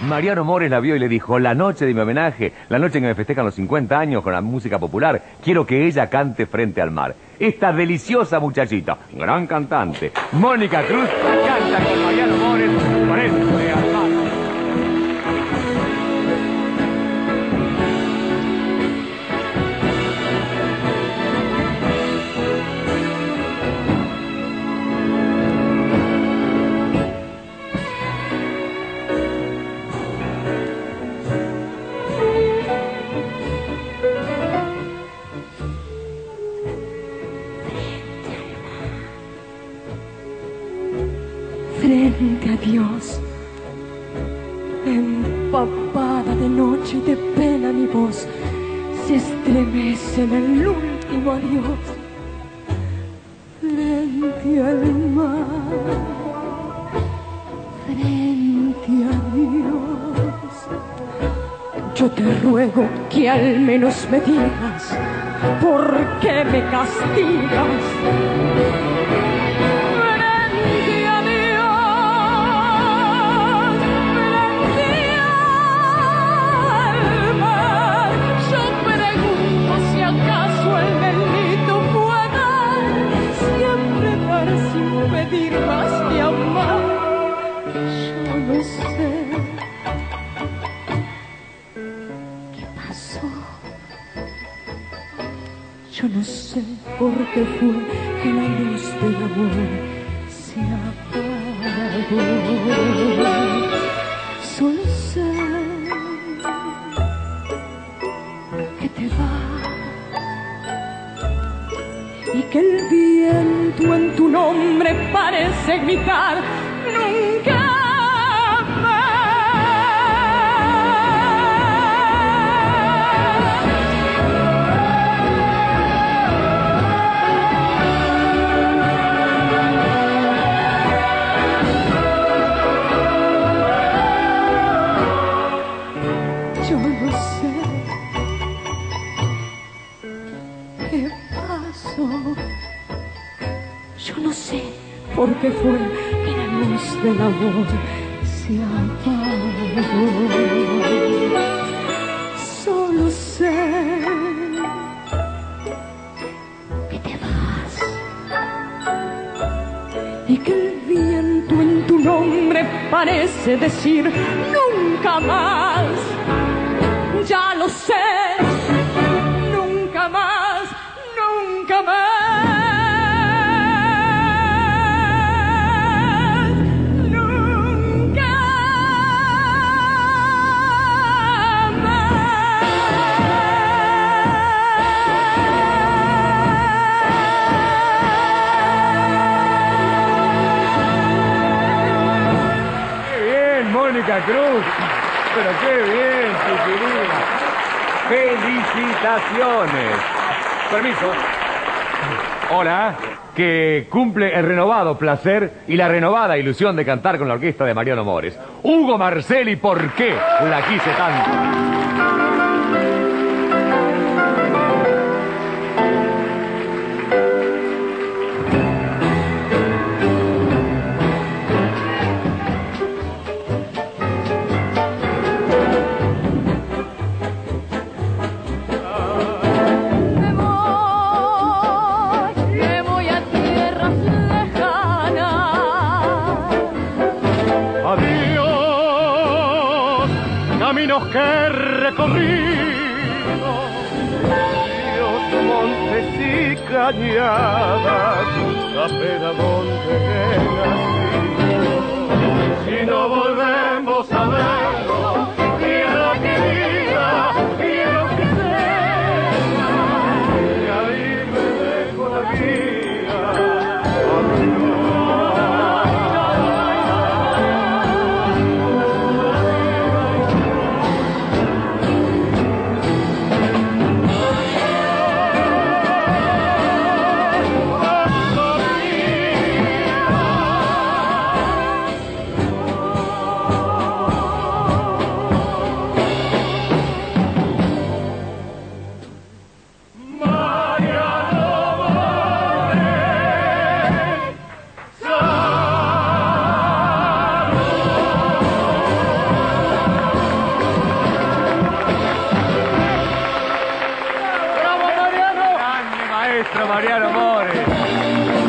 Mariano Mores la vio y le dijo: la noche de mi homenaje, la noche en que me festejan los 50 años con la música popular, quiero que ella cante Frente al Mar. Esta deliciosa muchachita, gran cantante, Mónica Cruz, canta con Mariano Mores Frente al Mar. Frente a Dios, empapada de noche y de pena mi voz, se estremece en el último adiós. Frente al mar, frente a Dios, yo te ruego que al menos me digas por qué me castigas. Yo no sé por qué fue que la luz del amor se apagó. Solo sé que te vas y que el viento en tu nombre parece gritar nunca. Yo no sé qué pasó, yo no sé por qué fue que la luz del amor se apagó. Solo sé que te vas y que el viento en tu nombre parece decir nunca más. Ya lo sé, nunca más, nunca más, nunca más. ¡Qué bien, Mónica Cruz! ¡Pero qué bien, chiquilina! ¡Felicitaciones! Permiso. Hola, que cumple el renovado placer y la renovada ilusión de cantar con la orquesta de Mariano Mores. Hugo Marcelli, ¿por qué la quise tanto? Caminos que he recorrido, ríos, montes y cañadas, apenas donde he nacido. Si no volvemos a vernos, tierra querida, quiero que sepas que ahí me dejo la vida. Mariano More.